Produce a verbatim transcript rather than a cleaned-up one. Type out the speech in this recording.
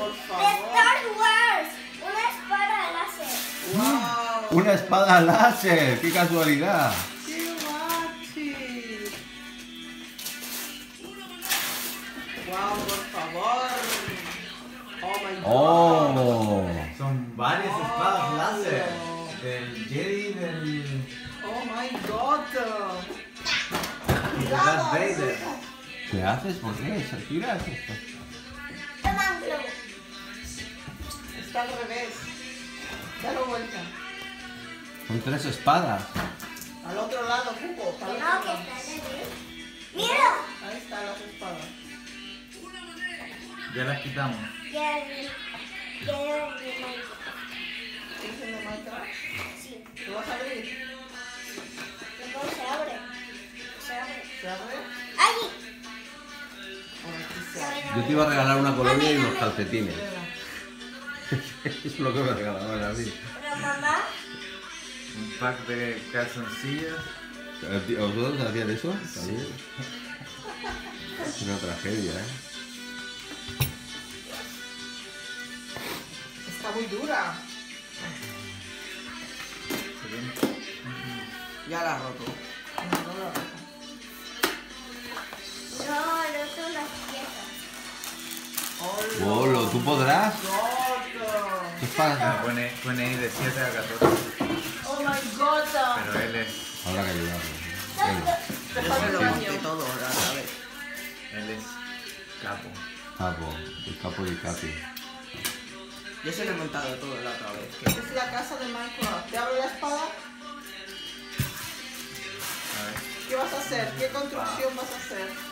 por De favor. Star Wars. Una espada láser. Wow. ¡Una espada láser! ¡Qué casualidad! ¡Qué guachi! Wow, por favor. Oh my god. ¡Oh! Son varias espadas Oh. láser. Del Jedi, del... Oh my god. y de Darth Vader. ¿Qué haces? ¿Por qué? ¿Shakira? ¿Qué es esto? Toma un globo. Está al revés. Dalo vuelta. Son tres espadas. Al otro lado, Cuco. Que Al otro no, que lado. está al revés. ¡Mira! Ahí están las espadas. Ya las quitamos. Ya vi. Ya vi Minecraft. ¿Tienes el de Minecraft? Sí. ¿Lo vas a abrir? Luego se abre. Se abre. ¿Se abre? ¡Allí! Oh, aquí se abre. Yo te iba a regalar una colonia y unos Dame, calcetines. Es lo que me regalaban a mí. Pero mamá, Un pack de calzoncillos. ¿A vosotros hacían eso? También. Es una tragedia, ¿eh? Está muy dura. Ya la ha roto. No, no la ha roto. no, no son las piezas. Bolo, ¿tú podrás? God. ¿Qué pasa? Ah, pone, pone ahí de siete a catorce. Oh my god. Pero él es, Habrá que ayudarlo. Venga. Déjame lo monte todo, a ver. él es capo. Capo, el capo y capi. Yo se lo he montado todo la otra vez. Esta es la casa de Minecraft. ¿Te abro la espada? A ver. ¿Qué vas a hacer? ¿Qué construcción vas a hacer?